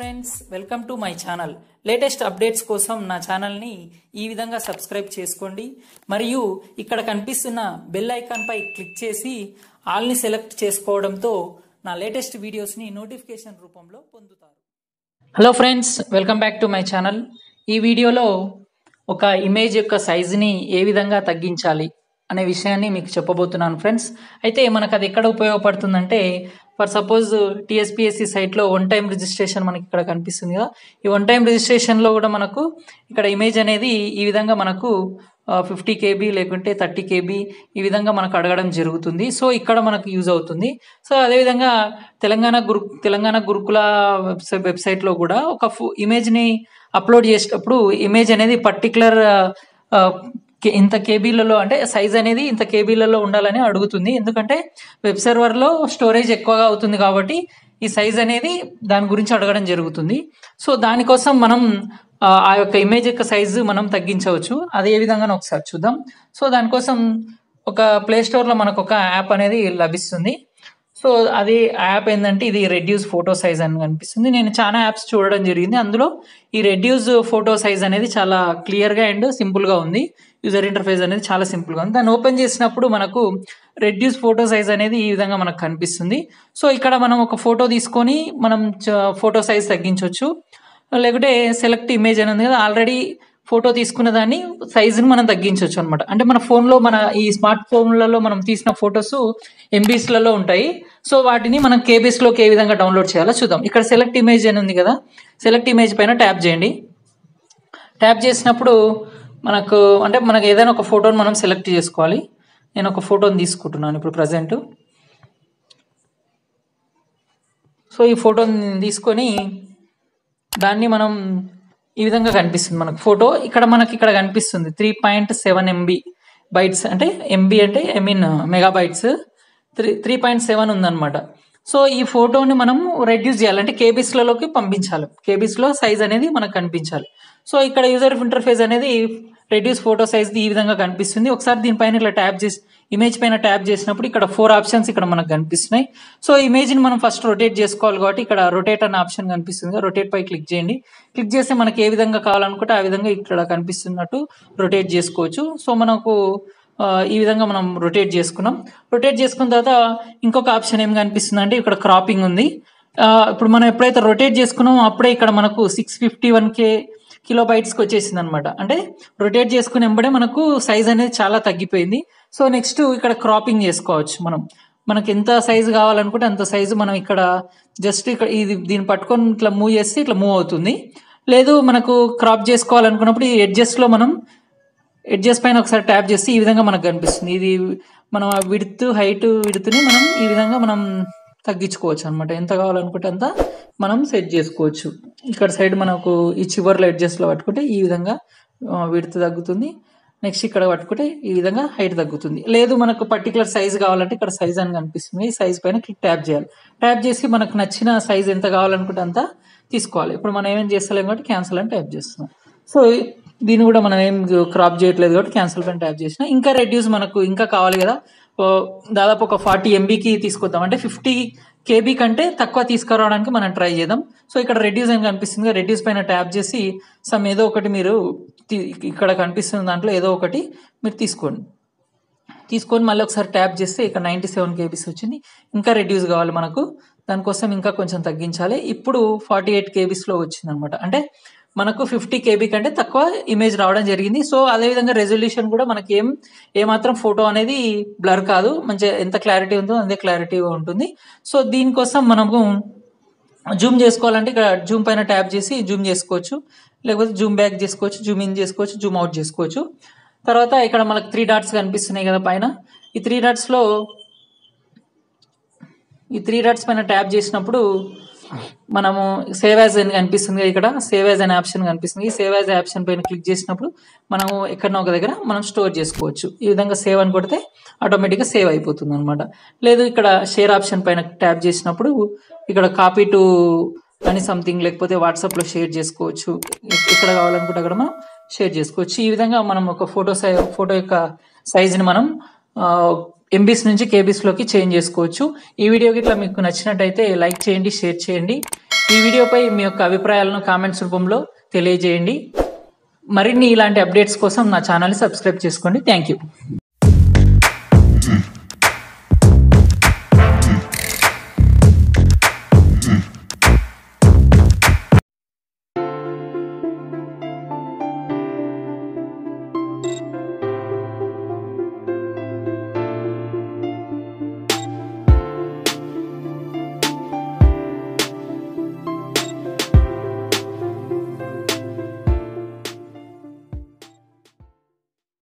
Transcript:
Friends, welcome to my channel. Latest updates కోసం నా ఛానల్ని ఈ విధంగా సబ్స్క్రైబ్ చేసుకోండి. మరియు ఇక్కడ కనిపిస్తున్న బెల్ ఐకాన్ పై క్లిక్ చేసి ఆల్ని సెలెక్ట్ చేసుకోవడంతో నా లేటెస్ట్ వీడియోస్ని నోటిఫికేషన్ రూపంలో పొందుతారు. Hello friends, welcome back to my channel. ఈ వీడియోలో ఒక ఇమేజ్ యొక్క సైజుని ఏ విధంగా తగ్గించాలి అనే విషయాన్ని మీకు చెప్పబోతున్నాను ఫ్రెండ్స్. అయితే మనకు అది ఎక్కడ ఉపయోగపడుతుందంటే, ఫర్ సపోజ్ టీఎస్పీఎస్సీ సైట్లో వన్ టైం రిజిస్ట్రేషన్ మనకి ఇక్కడ కనిపిస్తుంది కదా. ఈ వన్ టైం రిజిస్ట్రేషన్లో కూడా మనకు ఇక్కడ ఇమేజ్ అనేది ఈ విధంగా మనకు 50 KB లేకుంటే 30 KB ఈ విధంగా మనకు అడగడం జరుగుతుంది. సో ఇక్కడ మనకు యూజ్ అవుతుంది. సో అదేవిధంగా తెలంగాణ గురుకుల వెబ్సైట్లో కూడా ఒక ఇమేజ్ని అప్లోడ్ చేసేటప్పుడు ఇమేజ్ అనేది పర్టికులర్ ఇంత కేబీలలో అంటే సైజ్ అనేది ఇంత కేబీలలో ఉండాలని అడుగుతుంది. ఎందుకంటే వెబ్ సర్వర్లో స్టోరేజ్ ఎక్కువగా అవుతుంది కాబట్టి ఈ సైజ్ అనేది దాని గురించి అడగడం జరుగుతుంది. సో దానికోసం మనం ఆ యొక్క ఇమేజ్ యొక్క సైజు మనం తగ్గించవచ్చు. అది ఏ విధంగానో ఒకసారి చూద్దాం. సో దానికోసం ఒక ప్లే స్టోర్లో మనకు ఒక యాప్ అనేది లభిస్తుంది. సో అది యాప్ ఏంటంటే, ఇది రెడ్యూస్ ఫోటో సైజ్ అని కనిపిస్తుంది. నేను చాలా యాప్స్ చూడడం జరిగింది. అందులో ఈ రెడ్యూస్ ఫోటో సైజ్ అనేది చాలా క్లియర్గా అండ్ సింపుల్గా ఉంది. యూజర్ ఇంటర్ఫేస్ అనేది చాలా సింపుల్గా ఉంది. దాన్ని ఓపెన్ చేసినప్పుడు మనకు రెడ్యూస్ ఫోటో సైజ్ అనేది ఈ విధంగా మనకు కనిపిస్తుంది. సో ఇక్కడ మనం ఒక ఫోటో తీసుకొని మనం ఫోటో సైజ్ తగ్గించవచ్చు. లేకుంటే సెలెక్ట్ ఇమేజ్ అని ఉంది కదా, ఆల్రెడీ ఫోటో తీసుకున్న దాన్ని సైజుని మనం తగ్గించవచ్చు అనమాట. అంటే మన ఫోన్లో, మన ఈ స్మార్ట్ ఫోన్లలో మనం తీసిన ఫొటోస్ ఎంబీస్లలో ఉంటాయి. సో వాటిని మనం కేబీస్లోకి ఏ విధంగా డౌన్లోడ్ చేయాలో చూద్దాం. ఇక్కడ సెలెక్ట్ ఇమేజ్ అని ఉంది కదా, సెలెక్ట్ ఇమేజ్ పైన ట్యాప్ చేయండి. ట్యాప్ చేసినప్పుడు మనకు ఏదైనా ఒక ఫోటోని మనం సెలెక్ట్ చేసుకోవాలి. నేను ఒక ఫోటోని తీసుకుంటున్నాను ఇప్పుడు ప్రజెంట్. సో ఈ ఫోటోని తీసుకొని దాన్ని మనం ఈ విధంగా కనిపిస్తుంది మనకు ఫోటో. ఇక్కడ కనిపిస్తుంది 3.7 MB బైట్స్, అంటే ఎంబీ అంటే మెగాబైట్స్ 3.7 ఉందన్నమాట. సో ఈ ఫోటోని మనం రెడ్యూస్ చేయాలి, అంటే కేబీస్లలోకి పంపించాలి. కేబీస్లో సైజ్ అనేది మనకు కనిపించాలి. సో ఇక్కడ యూజర్ ఇంటర్ఫేస్ అనేది రెడ్యూస్ ఫోటో సైజ్ ఈ విధంగా కనిపిస్తుంది. ఒకసారి దీనిపైన ఇట్లా ట్యాప్ చేసి ఇమేజ్ పైన ట్యాప్ చేసినప్పుడు ఇక్కడ 4 ఆప్షన్స్ ఇక్కడ మనకు కనిపిస్తున్నాయి. సో ఇమేజ్ని మనం ఫస్ట్ రొటేట్ చేసుకోవాలి కాబట్టి ఇక్కడ రొటేట్ అనే ఆప్షన్ కనిపిస్తుంది. రొటేట్ పై క్లిక్ చేయండి. క్లిక్ చేస్తే మనకి ఏ విధంగా కావాలనుకుంటే ఆ విధంగా ఇక్కడ కనిపిస్తున్నట్టు రొటేట్ చేసుకోవచ్చు. సో మనకు ఈ విధంగా మనం రొటేట్ చేసుకున్నాం. రొటేట్ చేసుకున్న తర్వాత ఇంకొక ఆప్షన్ ఏం కనిపిస్తుంది అంటే, ఇక్కడ క్రాపింగ్ ఉంది. ఇప్పుడు మనం ఎప్పుడైతే రొటేట్ చేసుకున్నామో అప్పుడే ఇక్కడ మనకు 651 కిలోబైట్స్కి వచ్చేసింది అనమాట. అంటే రొటేట్ చేసుకుని వెంబడే మనకు సైజ్ అనేది చాలా తగ్గిపోయింది. సో నెక్స్ట్ ఇక్కడ క్రాపింగ్ చేసుకోవచ్చు. మనకి ఎంత సైజు కావాలనుకుంటే అంత సైజు మనం ఇక్కడ జస్ట్ దీన్ని పట్టుకొని ఇట్లా మూవ్ చేస్తే ఇట్లా మూవ్ అవుతుంది. లేదు మనకు క్రాప్ చేసుకోవాలనుకున్నప్పుడు ఈ ఎడ్జెస్లో మనం ఎడ్జెస్ పైన ఒకసారి ట్యాప్ చేస్తే ఈ విధంగా మనకు కనిపిస్తుంది. ఇది మనం విడ్త్ని మనం ఈ విధంగా మనం తగ్గించుకోవచ్చు అనమాట. ఎంత కావాలనుకుంటే అంత మనం సెట్ చేసుకోవచ్చు. ఇక్కడ సైడ్ మనకు ఈ చివర్లో ఎడ్జెస్లో పట్టుకుంటే ఈ విధంగా విడ్త్ తగ్గుతుంది. నెక్స్ట్ ఇక్కడ పట్టుకుంటే ఈ విధంగా హైట్ తగ్గుతుంది. లేదు మనకు పర్టికులర్ సైజ్ కావాలంటే ఇక్కడ సైజ్ అని కనిపిస్తుంది. ఈ సైజ్ పైన ట్యాప్ చేయాలి. ట్యాప్ చేసి మనకు నచ్చిన సైజ్ ఎంత కావాలనుకుంటే అంత తీసుకోవాలి. ఇప్పుడు మనం ఏమేం చేస్తలేం కాబట్టి క్యాన్సిల్ అని ట్యాప్ చేస్తున్నాం. సో దీన్ని కూడా మనం ఏం క్రాప్ చేయట్లేదు కాబట్టి క్యాన్సిల్ పైన ట్యాప్ చేసిన. ఇంకా రెడ్యూస్ మనకు ఇంకా కావాలి కదా, దాదాపు ఒక 40 MBకి తీసుకొద్దాం. అంటే 50 KB కంటే తక్కువ తీసుకురావడానికి మనం ట్రై చేద్దాం. సో ఇక్కడ రెడ్యూస్ అని కనిపిస్తుంది. రెడ్యూస్ పైన ట్యాప్ చేసి ఏదో ఒకటి మీరు ఇక్కడ కనిపిస్తున్న దాంట్లో ఏదో ఒకటి మీరు తీసుకొని మళ్ళీ ఒకసారి ట్యాప్ చేస్తే ఇక్కడ 97 KB వచ్చింది. ఇంకా రెడ్యూస్ కావాలి మనకు, దానికోసం ఇంకా కొంచెం తగ్గించాలి. ఇప్పుడు 48 KBలో వచ్చింది అనమాట. అంటే మనకు 50 KB కంటే తక్కువ ఇమేజ్ రావడం జరిగింది. సో అదేవిధంగా రెజల్యూషన్ కూడా మనకి ఏమాత్రం ఫోటో అనేది బ్లర్ కాదు, మంచిగా ఎంత క్లారిటీ ఉందో అంతే క్లారిటీగా ఉంటుంది. సో దీనికోసం మనము జూమ్ చేసుకోవాలంటే ఇక్కడ జూమ్ పైన ట్యాప్ చేసి జూమ్ చేసుకోవచ్చు, లేకపోతే జూమ్ బ్యాక్ చేసుకోవచ్చు, జూమ్ ఇన్ చేసుకోవచ్చు, జూమ్ అవుట్ చేసుకోవచ్చు. తర్వాత ఇక్కడ మనకు 3 డాట్స్ కనిపిస్తున్నాయి కదా పైన. ఈ 3 డాట్స్ పైన ట్యాప్ చేసినప్పుడు మనము సేవ్ యాజ్ అని కనిపిస్తుంది. ఇక్కడ సేవ్ యాజ్ అనే ఆప్షన్ కనిపిస్తుంది. ఈ సేవ్ యాజ్ ఆప్షన్ పైన క్లిక్ చేసినప్పుడు మనము ఎక్కడనో ఒక దగ్గర మనం స్టోర్ చేసుకోవచ్చు. ఈ విధంగా సేవ్ అని కొడితే ఆటోమేటిక్గా సేవ్ అయిపోతుంది అనమాట. లేదు ఇక్కడ షేర్ ఆప్షన్ పైన ట్యాప్ చేసినప్పుడు ఇక్కడ కాపీ టు అని సంథింగ్, లేకపోతే వాట్సాప్లో షేర్ చేసుకోవచ్చు. ఎక్కడ కావాలనుకుంటే అక్కడ మనం షేర్ చేసుకోవచ్చు. ఈ విధంగా మనం ఒక ఫోటో యొక్క సైజుని మనం ఎంబీస్ నుంచి కేబీస్లోకి చేంజ్ చేసుకోవచ్చు. ఈ వీడియోకి ఇట్లా మీకు నచ్చినట్టయితే లైక్ చేయండి, షేర్ చేయండి. ఈ వీడియోపై మీ యొక్క అభిప్రాయాలను కామెంట్స్ రూపంలో తెలియజేయండి. మరిన్ని ఇలాంటి అప్డేట్స్ కోసం నా ఛానల్ని సబ్స్క్రైబ్ చేసుకోండి. Thank you.